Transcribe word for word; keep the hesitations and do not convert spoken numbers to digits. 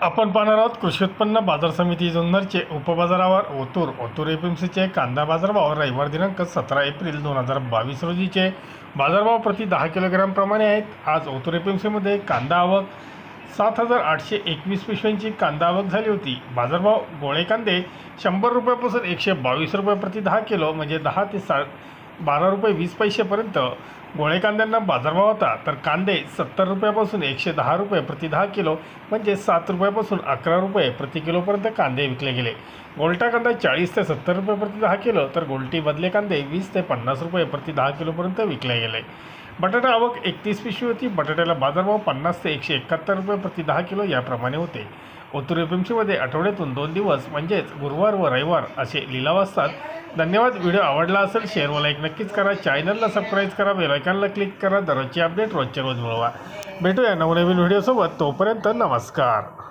आपण पाहणार आहोत कृषी उत्पन्न बाजार समिती जुन्नरचे उपबाजारावर ओतूर ओतूर एपीएमसीचे कांदा बाजारभाव रविवार दिनांक सतरा एप्रिल दोन हजार बावीस रोजीचे बाजारभाव प्रति दहा किलोग्राम प्रमाणे आहेत। आज ओतूर एपीएमसीमध्ये कांदा आवक सात हजार आठशे एकवीस पिशव्यांची कांदा आवक झाली होती। बाजारभाव गोळे कांदे शंभर रुपयापासून एकशे बावीस रुपये प्रति दहा किलो म्हणजे दहा ते सा बारा रुपये वीस पैसेपर्यंत गोळे कांद्यांना बाजारभाव होता, तर कांदे सत्तर रुपयापासून एकशे दहा रुपये प्रति दहा किलो म्हणजे सात रुपयापासून अकरा रुपये प्रति किलोपर्यंत कांदे विकले गेले। गोलटा कांदा चाळीस ते सत्तर रुपये प्रति दहा किलो तर गोलटी बदले कांदे वीस ते पन्नास रुपये प्रति दहा किलोपर्यंत विकले गेले। बटाटा आवक एकतीस पिशवी होती। बटाट्याला बाजारभाव पन्नास ते एकशे एकाहत्तर रुपये प्रति दहा किलो याप्रमाणे होते। ओतूर एपीएमसीमध्ये आठवड्यातून दोन दिवस म्हणजेच गुरुवार व रविवार असे लिलाव असतात। धन्यवाद। व्हिडिओ आवडला असेल शेअर व लाईक नक्कीच करा। चॅनलला सबस्क्राईब करा, बेल आयकॉनला क्लिक करा। दररोजची अपडेट रोजच्या रोज मिळवा। भेटूया नवनवीन व्हिडिओसोबत, तोपर्यंत नमस्कार।